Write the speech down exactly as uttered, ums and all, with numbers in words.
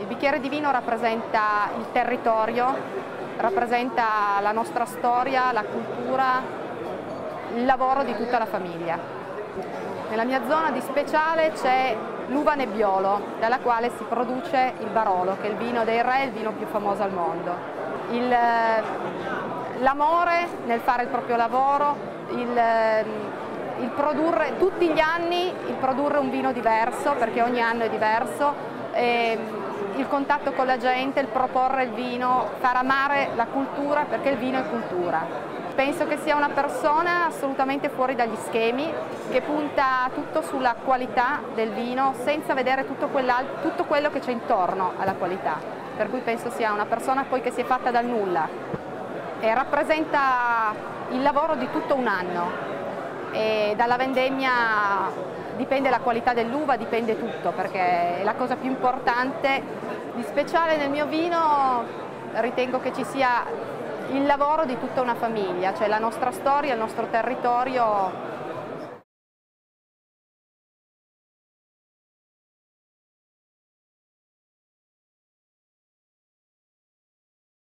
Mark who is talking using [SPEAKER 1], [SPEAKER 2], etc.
[SPEAKER 1] Il bicchiere di vino rappresenta il territorio, rappresenta la nostra storia, la cultura, il lavoro di tutta la famiglia. Nella mia zona di speciale c'è l'uva Nebbiolo, dalla quale si produce il Barolo, che è il vino dei re, il vino più famoso al mondo. L'amore nel fare il proprio lavoro, il, il produrre tutti gli anni, il produrre un vino diverso, perché ogni anno è diverso, e il contatto con la gente, il proporre il vino, far amare la cultura, perché il vino è cultura. Penso che sia una persona assolutamente fuori dagli schemi, che punta tutto sulla qualità del vino senza vedere tutto, tutto quello che c'è intorno alla qualità. Per cui penso sia una persona poi che si è fatta dal nulla e rappresenta il lavoro di tutto un anno. E dalla vendemmia dipende la qualità dell'uva, dipende tutto, perché la cosa più importante di speciale nel mio vino ritengo che ci sia il lavoro di tutta una famiglia, cioè la nostra storia, il nostro territorio